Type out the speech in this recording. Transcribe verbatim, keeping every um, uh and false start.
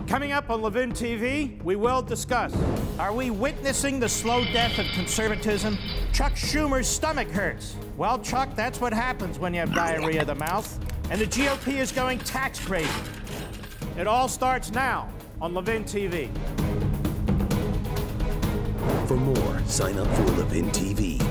Coming up on LevinTV, we will discuss, are we witnessing the slow death of conservatism? Chuck Schumer's stomach hurts. Well, Chuck, that's what happens when you have diarrhea of the mouth. And the G O P is going tax crazy. It all starts now on LevinTV. For more, sign up for LevinTV.